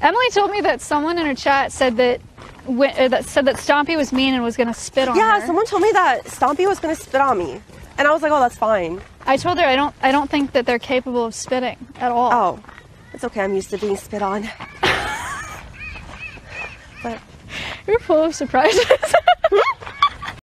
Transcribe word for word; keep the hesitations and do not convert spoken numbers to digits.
Emily told me that someone in her chat said that uh, that said that Stompy was mean and was gonna spit on yeah, her. Yeah, someone told me that Stompy was gonna spit on me, and I was like, oh, that's fine. I told her I don't I don't think that they're capable of spitting at all. Oh, it's okay. I'm used to being spit on. But you're full of surprises.